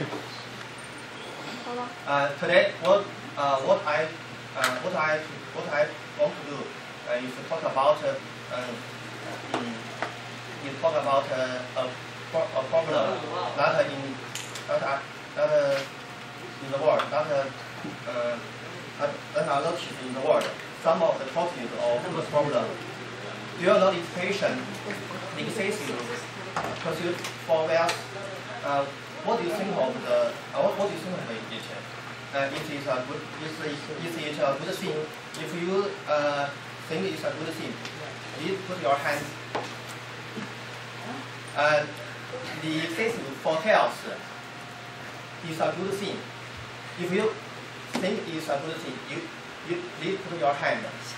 Today, what I want to do is to talk about a problem that in the world that are noticed in the world. Some of the causes of this problem. Dual notification excessive pursuit for wealth. What do you think of the? What do you think of it? It is a good. Is it a good thing? If you think it's a good thing, please put your hand. The excessive for health is a good thing. If you think it's a good thing, you please put your hand.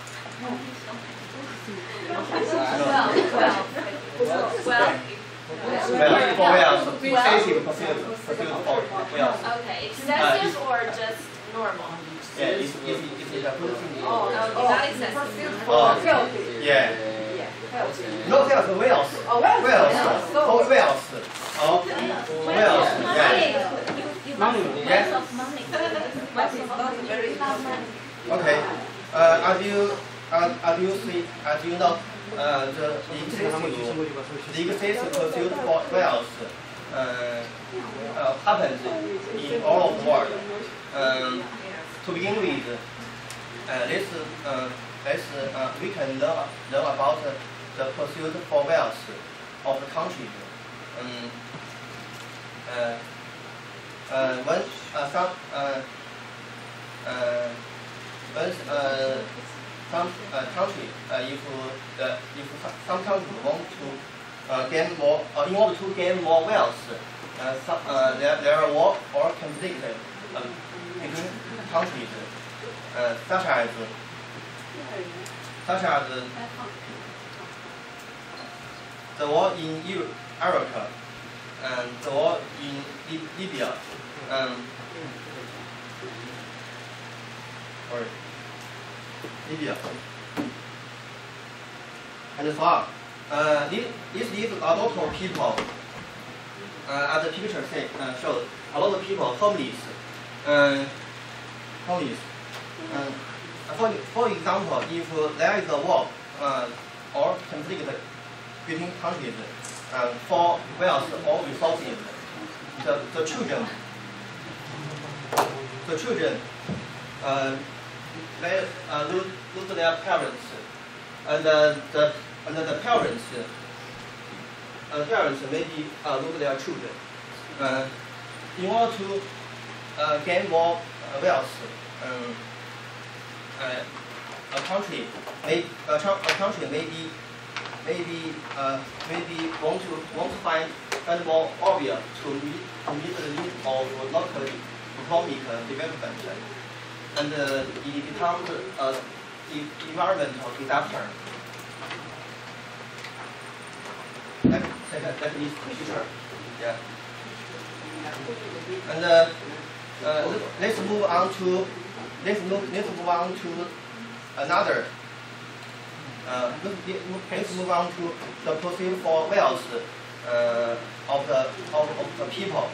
For wealth, excessive pursuit for wealth. Okay, excessive or just normal? Yeah, it's a good thing. Not excessive. Yeah. Not health, wealth. Wealth. For wealth. Wealth. Yeah. Money. Yes. Okay. As you know, the excessive pursuit for wealth happens in all of the world. To begin with, we can learn about the pursuit for wealth of the country. Some country, if some country want to gain more, in order to gain more wealth, there are war or conflict between countries, such as the war in Iraq and the war in Libya. Libya. And so on. This leaves a lot of people, as the picture shows, a lot of people homeless. For example, if there is a war or conflict between countries for wealth or resources, the children they lose their parents, and the parents maybe lose their children. In order to gain more wealth, a country maybe want to find more obvious to meet the need of local economic development, and it becomes environmental disaster. Like this picture, yeah. And let's move on to another. Let's move on to the pursuit for wealth of the people.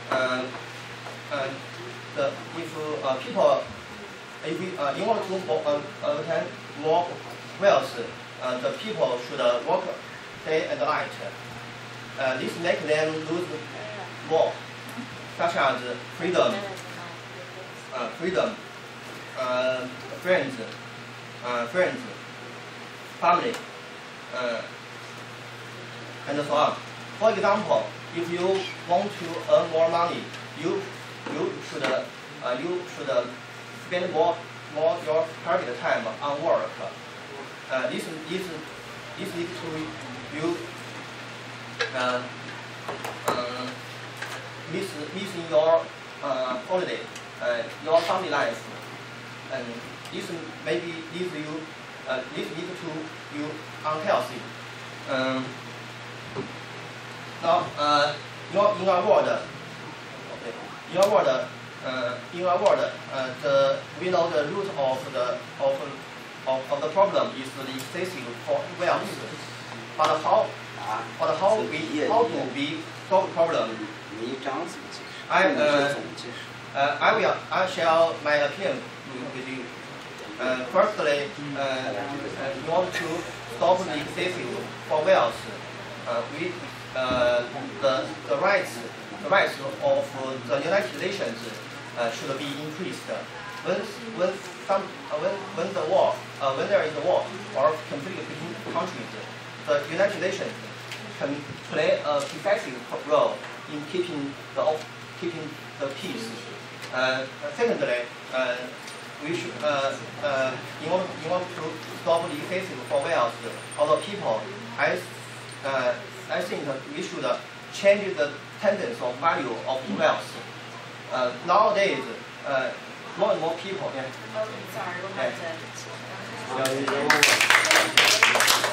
If in order to obtain more wealth, the people should work day and night. This makes them lose more, such as freedom, friends, family, and so on. For example, if you want to earn more money, you should spend more your private time on work. This leads to you missing your holiday, your family life, and this maybe leads to you unhealthy. Now, in our world, we know the root of the problem is the excessive wealth. But how do we solve the problem? I share my opinion with you. Firstly, in order to stop the excessive for wealth, the rights of the United Nations should be increased. When there is a war or conflict between countries, the United Nations can play a effective role in keeping the peace. Secondly, we should, in order to stop the excessive for wealth of the people, I think we should change the tendency of value of wealth. Nowadays, more and more people. Okay, sorry, we'll have to.